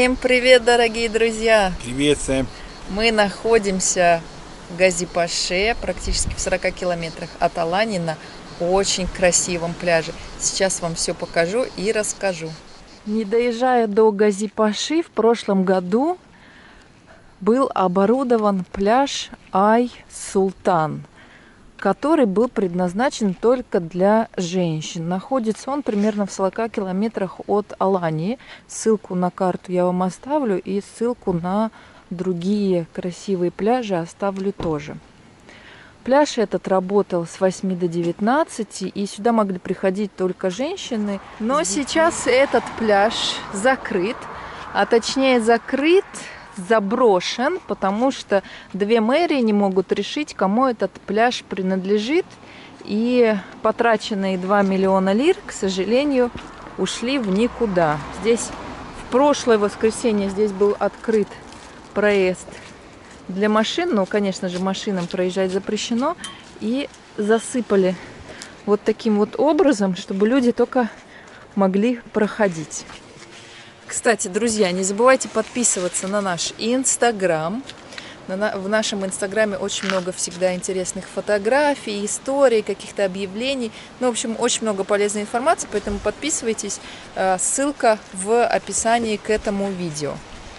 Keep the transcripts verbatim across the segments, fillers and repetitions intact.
Всем привет, дорогие друзья! Привет, Сэм! Мы находимся в Гази-Паше, практически в сорока километрах от Алании, на очень красивом пляже. Сейчас вам все покажу и расскажу. Не доезжая до Гази-Паши, в прошлом году был оборудован пляж Ай-Султан, который был предназначен только для женщин. Находится он примерно в сорока километрах от Алании. Ссылку на карту я вам оставлю, и ссылку на другие красивые пляжи оставлю тоже. Пляж этот работал с восьми до девятнадцати, и сюда могли приходить только женщины. Но сейчас этот пляж закрыт, а точнее закрыт, заброшен, потому что две мэрии не могут решить, кому этот пляж принадлежит. И потраченные два миллиона лир, к сожалению, ушли в никуда. Здесь в прошлое воскресенье здесь был открыт проезд для машин, но, конечно же, машинам проезжать запрещено. И засыпали вот таким вот образом, чтобы люди только могли проходить. Кстати, друзья, не забывайте подписываться на наш Инстаграм. В нашем Инстаграме очень много всегда интересных фотографий, историй, каких-то объявлений. Ну, в общем, очень много полезной информации, поэтому подписывайтесь. Ссылка в описании к этому видео.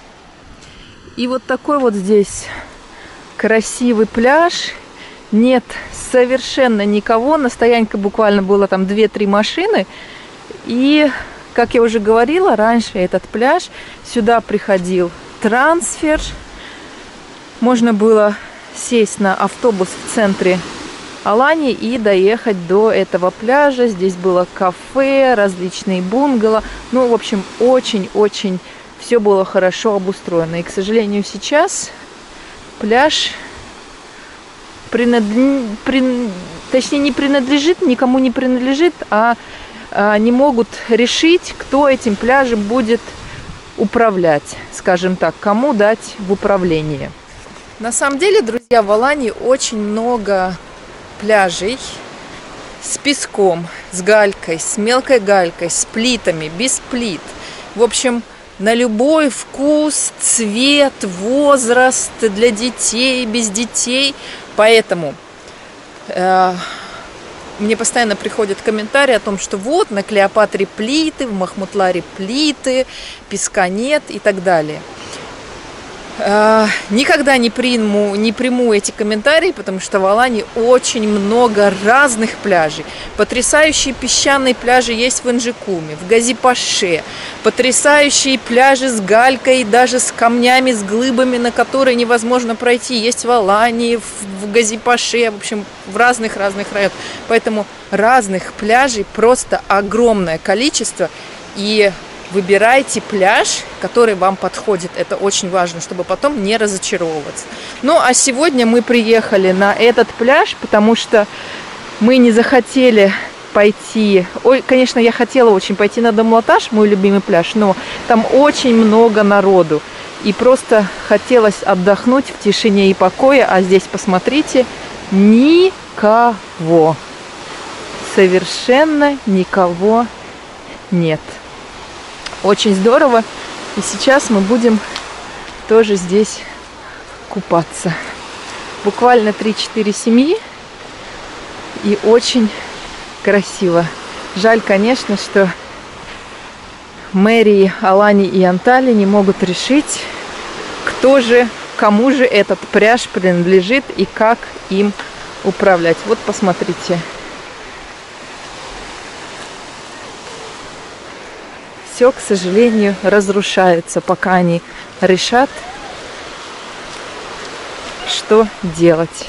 И вот такой вот здесь красивый пляж. Нет совершенно никого. На стоянке буквально было там две-три машины. И... как я уже говорила, раньше этот пляж, сюда приходил трансфер. Можно было сесть на автобус в центре Алании и доехать до этого пляжа. Здесь было кафе, различные бунгало. Ну, в общем, очень-очень все было хорошо обустроено. И, к сожалению, сейчас пляж принадлежит, при... точнее, не принадлежит, никому не принадлежит, а не могут решить, кто этим пляжем будет управлять, скажем так, кому дать в управление. На самом деле, друзья, в Алании очень много пляжей с песком, с галькой, с мелкой галькой, с плитами, без плит. В общем, на любой вкус, цвет, возраст, для детей, без детей. Поэтому... Э Мне постоянно приходят комментарии о том, что вот на Клеопатре плиты, в Махмутларе плиты, песка нет и так далее. Никогда не приму, не приму эти комментарии, потому что в Алании очень много разных пляжей. Потрясающие песчаные пляжи есть в Инжикуме, в Гази-Паше. Потрясающие пляжи с галькой, даже с камнями, с глыбами, на которые невозможно пройти. Есть в Алании, в Гази-Паше, в общем, в разных-разных районах. Поэтому разных пляжей просто огромное количество. И выбирайте пляж, который вам подходит. Это очень важно, чтобы потом не разочаровываться. Ну, а сегодня мы приехали на этот пляж, потому что мы не захотели пойти... Ой, конечно, я хотела очень пойти на Дамлаташ, мой любимый пляж, но там очень много народу. И просто хотелось отдохнуть в тишине и покое. А здесь, посмотрите, никого. Совершенно никого нет. Очень здорово. И сейчас мы будем тоже здесь купаться. Буквально три-четыре семьи. И очень красиво. Жаль, конечно, что мэрии Алании и Анталии не могут решить, кто же, кому же этот пляж принадлежит и как им управлять. Вот посмотрите. Все, к сожалению, разрушается, пока они решат, что делать.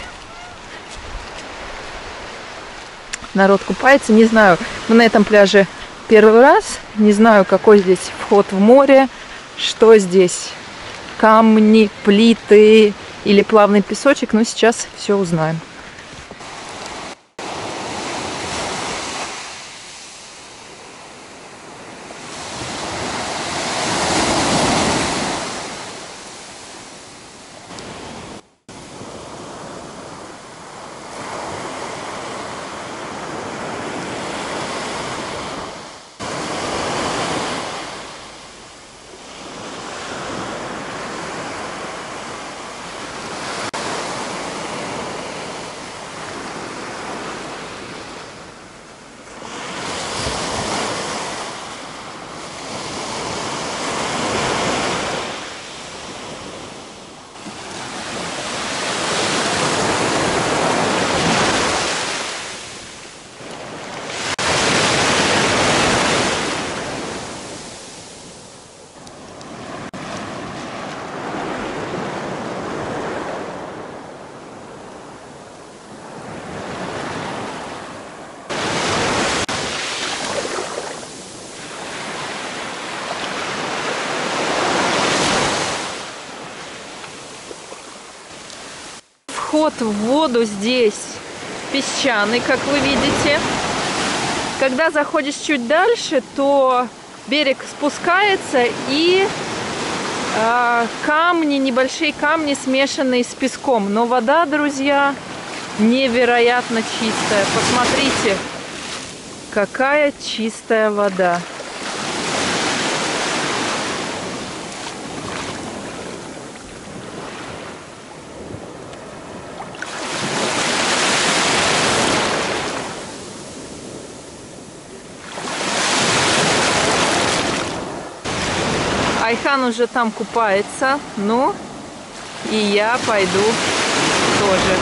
Народ купается. Не знаю, мы на этом пляже первый раз. Не знаю, какой здесь вход в море, что здесь камни, плиты или плавный песочек. Но сейчас все узнаем. вход в воду здесь песчаный, как вы видите. Когда заходишь чуть дальше, то берег спускается, и э, камни, небольшие камни, смешанные с песком. Но вода, друзья, невероятно чистая. Посмотрите, какая чистая вода. Айхан уже там купается, ну и я пойду тоже.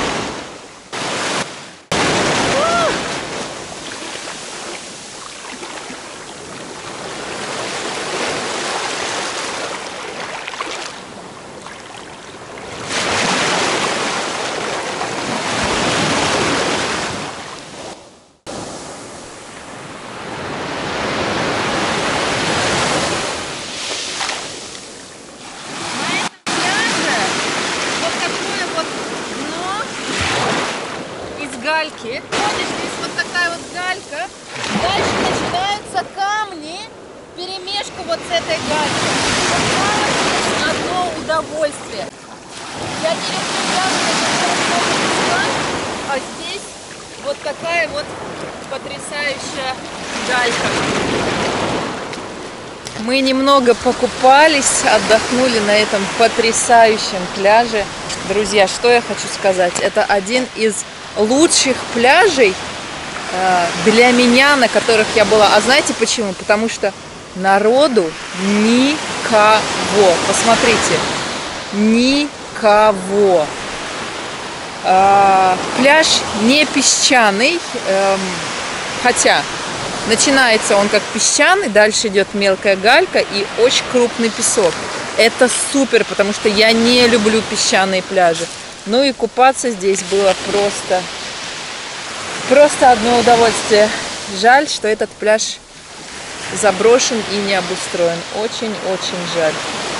Гальки. Ходишь, здесь вот такая вот галька. Дальше начинаются камни, перемешку вот с этой галькой. Вот одно удовольствие. Я не люблю пляж, а здесь вот такая вот потрясающая галька. Мы немного покупались, отдохнули на этом потрясающем пляже. Друзья, что я хочу сказать? Это один из лучших пляжей э, для меня, на которых я была. А знаете почему? Потому что народу никого. Посмотрите, никого. Э, пляж не песчаный, э, хотя начинается он как песчаный, дальше идет мелкая галька и очень крупный песок. Это супер, потому что я не люблю песчаные пляжи. Ну и купаться здесь было просто, просто одно удовольствие. Жаль, что этот пляж заброшен и не обустроен. Очень-очень жаль.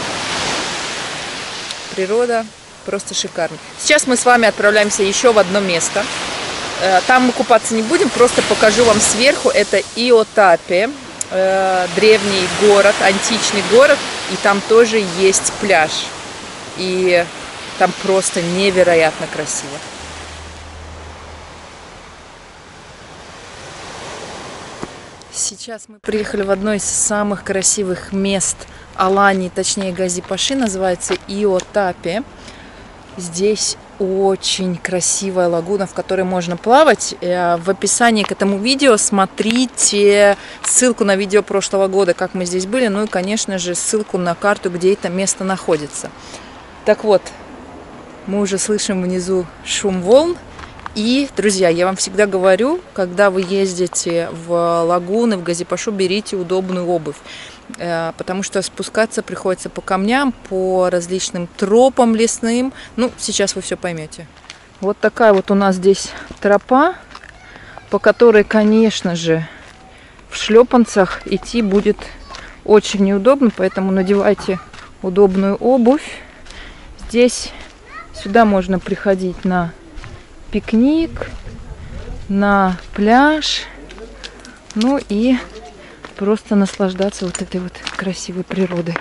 Природа просто шикарная. Сейчас мы с вами отправляемся еще в одно место. Там мы купаться не будем, просто покажу вам сверху. Это Иотапе, древний город, античный город. И там тоже есть пляж. И там просто невероятно красиво. Сейчас мы приехали в одно из самых красивых мест Алании, точнее Гази-Паши, называется Иотапе. Здесь очень красивая лагуна, в которой можно плавать. В описании к этому видео смотрите ссылку на видео прошлого года, как мы здесь были, ну и, конечно же, ссылку на карту, где это место находится. Так вот, мы уже слышим внизу шум волн. И, друзья, я вам всегда говорю, когда вы ездите в лагуны, в Гази-Пашу, берите удобную обувь. Потому что спускаться приходится по камням, по различным тропам лесным. Ну, сейчас вы все поймете. Вот такая вот у нас здесь тропа, по которой, конечно же, в шлепанцах идти будет очень неудобно. Поэтому надевайте удобную обувь. Здесь сюда можно приходить на пикник, на пляж, ну и просто наслаждаться вот этой вот красивой природой.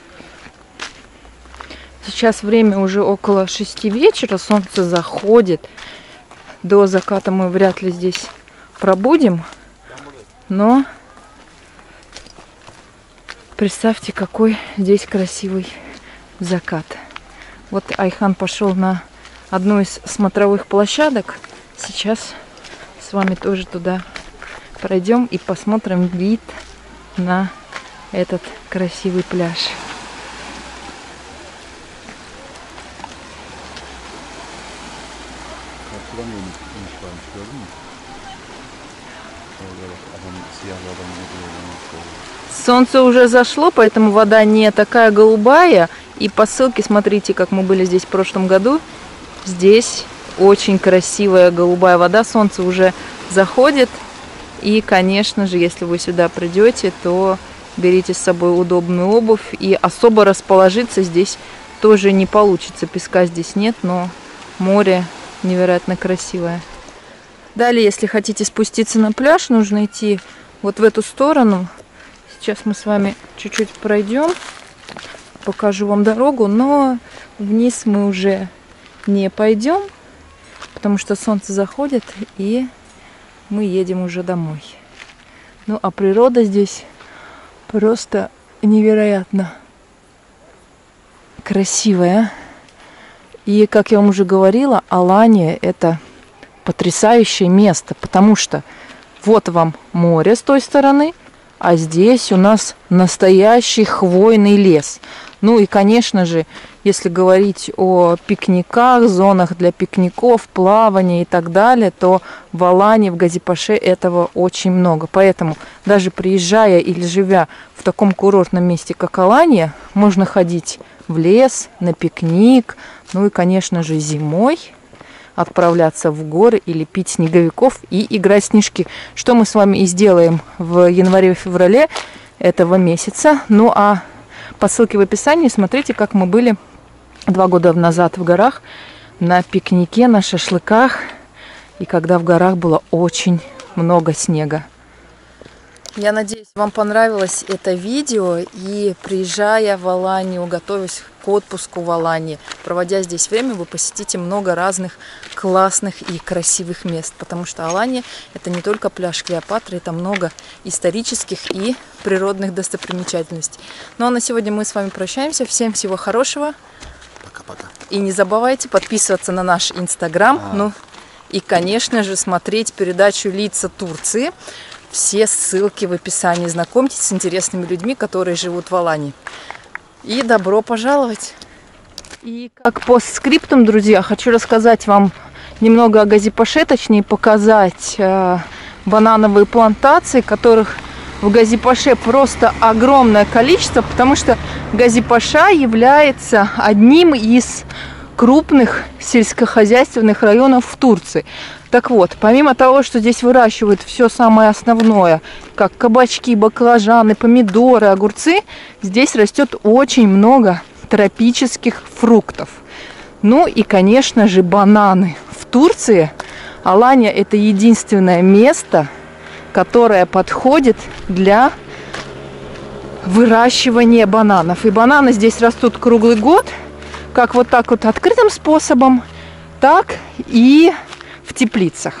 Сейчас время уже около шести вечера, солнце заходит. До заката мы вряд ли здесь пробудем, но представьте, какой здесь красивый закат. Вот Айхан пошел на одну из смотровых площадок. Сейчас с вами тоже туда пройдем и посмотрим вид на этот красивый пляж. Солнце уже зашло, поэтому вода не такая голубая. И по ссылке смотрите, как мы были здесь в прошлом году. Здесь очень красивая голубая вода, солнце уже заходит. И, конечно же, если вы сюда придете, то берите с собой удобную обувь. И особо расположиться здесь тоже не получится. Песка здесь нет, но море невероятно красивая. Далее, если хотите спуститься на пляж, нужно идти вот в эту сторону. Сейчас мы с вами чуть-чуть пройдем, покажу вам дорогу, но вниз мы уже не пойдем, потому что солнце заходит, и мы едем уже домой. Ну, а природа здесь просто невероятно красивая. И, как я вам уже говорила, Алания – это потрясающее место, потому что вот вам море с той стороны, а здесь у нас настоящий хвойный лес. Ну и, конечно же, если говорить о пикниках, зонах для пикников, плавания и так далее, то в Алании, в Гази-Паше этого очень много. Поэтому даже приезжая или живя в таком курортном месте, как Алания, можно ходить в лес, на пикник, ну и, конечно же, зимой отправляться в горы или пить снеговиков и играть в снежки. Что мы с вами и сделаем в январе-феврале этого месяца. Ну а по ссылке в описании смотрите, как мы были два года назад в горах на пикнике, на шашлыках. И когда в горах было очень много снега. Я надеюсь, вам понравилось это видео. И приезжая в Аланию, готовясь к отпуску в Алании, проводя здесь время, вы посетите много разных классных и красивых мест. Потому что Алания – это не только пляж Клеопатры, это много исторических и природных достопримечательностей. Ну а на сегодня мы с вами прощаемся. Всем всего хорошего. Пока-пока. И не забывайте подписываться на наш Инстаграм. А -а -а. Ну и, конечно же, смотреть передачу «Лица Турции». Все ссылки в описании. Знакомьтесь с интересными людьми, которые живут в Алании. И добро пожаловать! И как постскриптум, друзья, хочу рассказать вам немного о Гази-Паше, точнее показать э, банановые плантации, которых в Гази-Паше просто огромное количество, потому что Гази-Паша является одним из крупных сельскохозяйственных районов в Турции. Так вот, помимо того, что здесь выращивают все самое основное, как кабачки, баклажаны, помидоры, огурцы, здесь растет очень много тропических фруктов. Ну и, конечно же, бананы. В Турции Алания – это единственное место, которое подходит для выращивания бананов. И бананы здесь растут круглый год, как вот так вот открытым способом, так и в теплицах.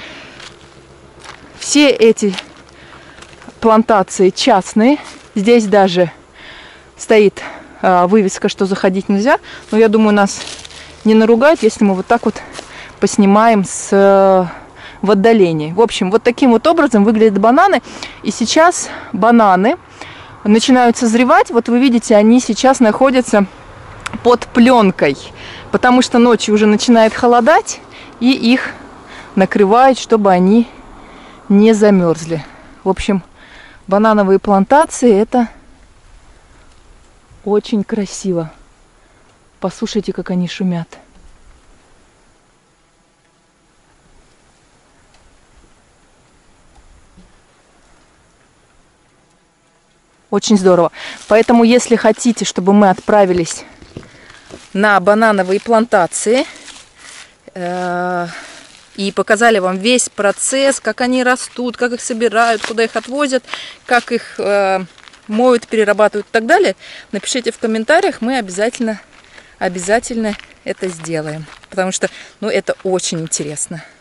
Все эти плантации частные. Здесь даже стоит а, вывеска, что заходить нельзя. Но я думаю, нас не наругают, если мы вот так вот поснимаем с, в отдалении. В общем, вот таким вот образом выглядят бананы. И сейчас бананы начинают созревать. Вот вы видите, они сейчас находятся под пленкой, потому что ночью уже начинает холодать, и их накрывают, чтобы они не замерзли. В общем, банановые плантации – это очень красиво. Послушайте, как они шумят. Очень здорово. Поэтому, если хотите, чтобы мы отправились на банановые плантации э, и показали вам весь процесс, как они растут, как их собирают, куда их отвозят, как их э, моют, перерабатывают и так далее, напишите в комментариях, мы обязательно, обязательно это сделаем, потому что, ну, это очень интересно.